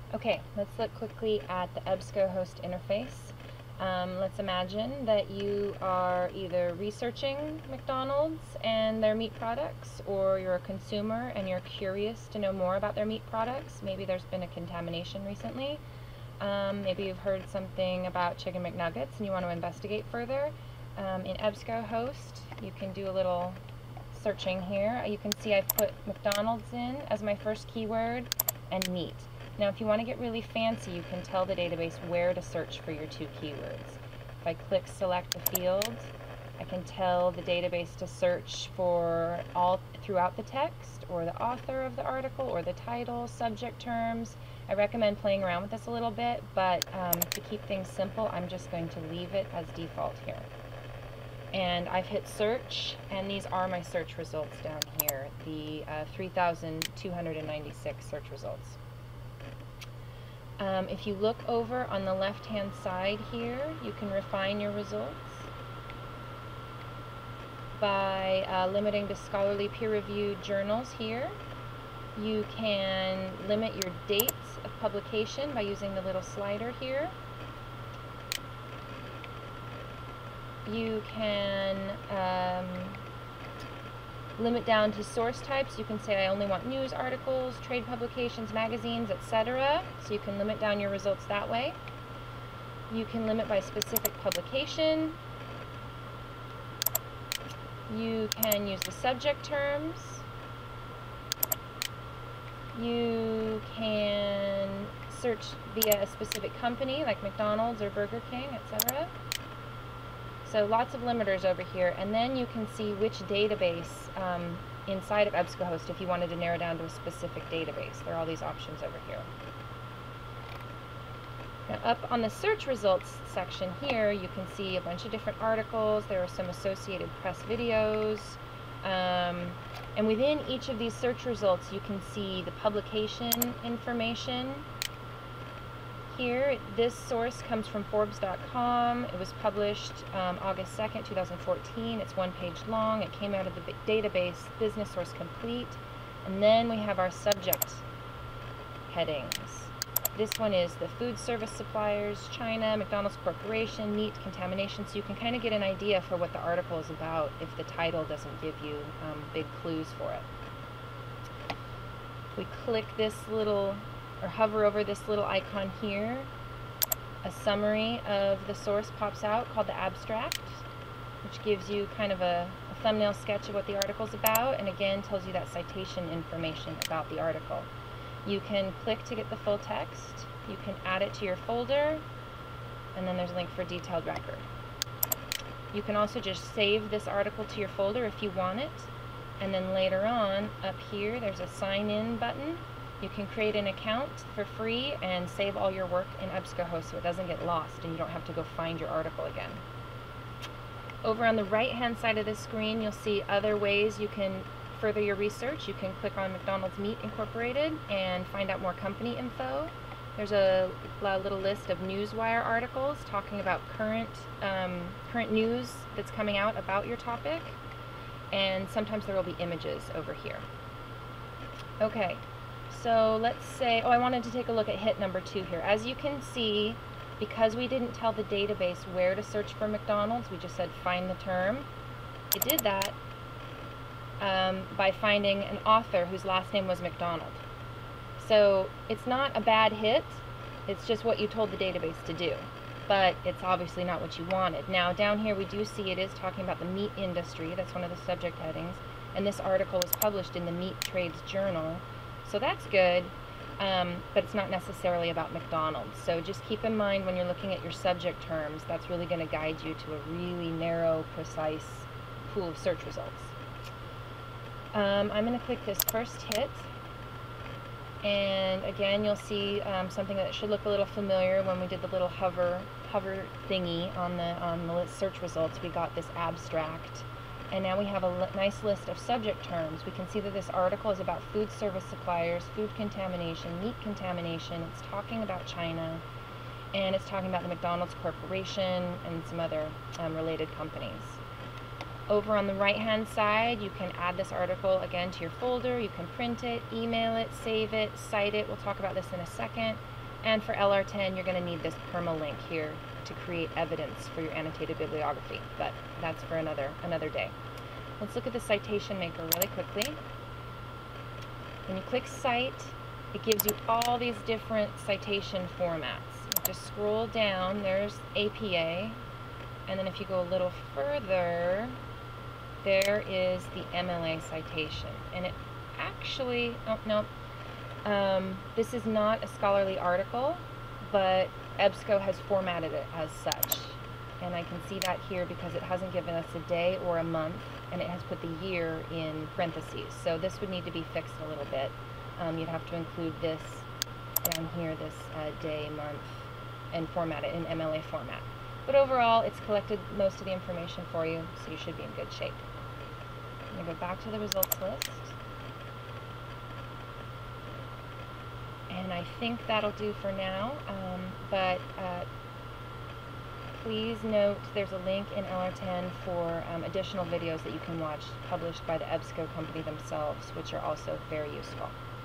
Okay, let's look quickly at the EBSCOhost interface. Let's imagine that you are either researching McDonald's and their meat products, or you're a consumer and you're curious to know more about their meat products. Maybe there's been a contamination recently. Maybe you've heard something about chicken McNuggets and you want to investigate further. In EBSCOhost, you can do a little searching here. You can see I've put McDonald's in as my first keyword and meat. Now, if you want to get really fancy, you can tell the database where to search for your two keywords. If I click select a field, I can tell the database to search for all throughout the text, or the author of the article, or the title, subject terms. I recommend playing around with this a little bit, but to keep things simple, I'm just going to leave it as default here. And I've hit search, and these are my search results down here, the 3,296 search results. If you look over on the left-hand side here, you can refine your results by limiting to scholarly peer-reviewed journals here. You can limit your dates of publication by using the little slider here. You can limit down to source types. You can say I only want news articles, trade publications, magazines, etc. So you can limit down your results that way. You can limit by specific publication. You can use the subject terms. You can search via a specific company like McDonald's or Burger King, etc. So lots of limiters over here, and then you can see which database inside of EBSCOhost if you wanted to narrow down to a specific database. There are all these options over here. Now up on the search results section here, you can see a bunch of different articles. There are some associated press videos. And within each of these search results, you can see the publication information. Here, this source comes from Forbes.com. It was published August 2nd, 2014. It's one page long. It came out of the database Business Source Complete. And then we have our subject headings. This one is the food service suppliers, China, McDonald's Corporation, meat contamination. So you can kind of get an idea for what the article is about if the title doesn't give you big clues for it. If we click this little, or hover over this little icon here, a summary of the source pops out called the abstract, which gives you kind of a thumbnail sketch of what the article's about, and again tells you that citation information about the article. You can click to get the full text, you can add it to your folder, and then there's a link for a detailed record. You can also just save this article to your folder if you want it, and then later on, up here, there's a sign in button. You can create an account for free and save all your work in EBSCOhost so it doesn't get lost and you don't have to go find your article again. Over on the right-hand side of the screen, you'll see other ways you can further your research. You can click on McDonald's Meat Incorporated and find out more company info. There's a little list of Newswire articles talking about current news that's coming out about your topic, and sometimes there will be images over here. Okay. So let's say, I wanted to take a look at hit number 2 here. As you can see, because we didn't tell the database where to search for McDonald's, we just said find the term. It did that by finding an author whose last name was McDonald. So it's not a bad hit, it's just what you told the database to do. But it's obviously not what you wanted. Now down here we do see it is talking about the meat industry, that's one of the subject headings, and this article was published in the Meat Trades Journal. So that's good, but it's not necessarily about McDonald's. So just keep in mind when you're looking at your subject terms, that's really going to guide you to a really narrow, precise pool of search results. I'm going to click this first hit, and again you'll see something that should look a little familiar. When we did the little hover thingy on the search results, we got this abstract. And now we have a nice list of subject terms. We can see that this article is about food service suppliers, food contamination, meat contamination. It's talking about China, and it's talking about the McDonald's Corporation and some other related companies. Over on the right-hand side, you can add this article again to your folder. You can print it, email it, save it, cite it. We'll talk about this in a second. And for LR10, you're going to need this permalink here to create evidence for your annotated bibliography. But that's for another day. Let's look at the citation maker really quickly. When you click Cite, it gives you all these different citation formats. You just scroll down. There's APA. And then if you go a little further, there is the MLA citation. And it actually, oh no, this is not a scholarly article, but EBSCO has formatted it as such. And I can see that here because it hasn't given us a day or a month, and it has put the year in parentheses. So this would need to be fixed a little bit. You'd have to include this down here, this day, month, and format it in MLA format. But overall, it's collected most of the information for you, so you should be in good shape. I'm going to go back to the results list. And I think that'll do for now, but please note there's a link in LR10 for additional videos that you can watch published by the EBSCO company themselves, which are also very useful.